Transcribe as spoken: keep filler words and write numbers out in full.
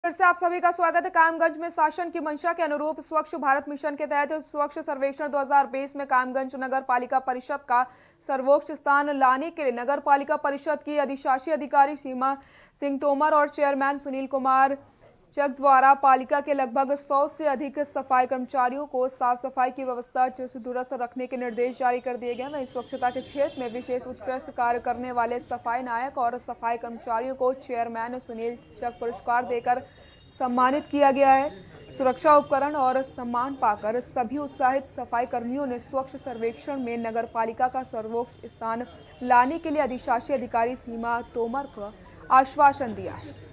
फिर से आप सभी का स्वागत है। कामगंज में शासन की मंशा के अनुरूप स्वच्छ भारत मिशन के तहत स्वच्छ सर्वेक्षण दो हज़ार बीस में कामगंज नगर पालिका परिषद का सर्वोच्च स्थान लाने के लिए नगर पालिका परिषद की अधिशासी अधिकारी सीमा सिंह तोमर और चेयरमैन सुनील कुमार चक द्वारा पालिका के लगभग सौ से अधिक सफाई कर्मचारियों को साफ सफाई की व्यवस्था चुस्त दुरुस्त रखने के निर्देश जारी कर दिए गए। वहीं स्वच्छता के क्षेत्र में विशेष उत्कृष्ट कार्य करने वाले सफाई नायक और सफाई कर्मचारियों को चेयरमैन सुनील चक पुरस्कार देकर सम्मानित किया गया है। सुरक्षा उपकरण और सम्मान पाकर सभी उत्साहित सफाई कर्मियों ने स्वच्छ सर्वेक्षण में नगर पालिका का सर्वोच्च स्थान लाने के लिए अधिशासी अधिकारी सीमा तोमर को आश्वासन दिया है।